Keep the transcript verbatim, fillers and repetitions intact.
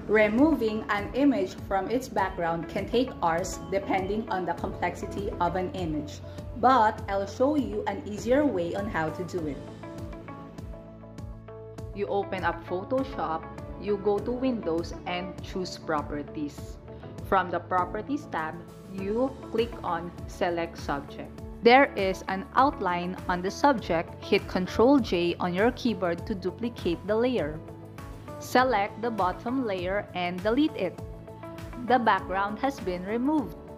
Removing an image from its background can take hours depending on the complexity of an image, but I'll show you an easier way on how to do it. You open up Photoshop, you go to Windows and choose Properties. From the Properties tab, you click on Select Subject. There is an outline on the subject. Hit control J on your keyboard to duplicate the layer. Select the bottom layer and delete it. The background has been removed.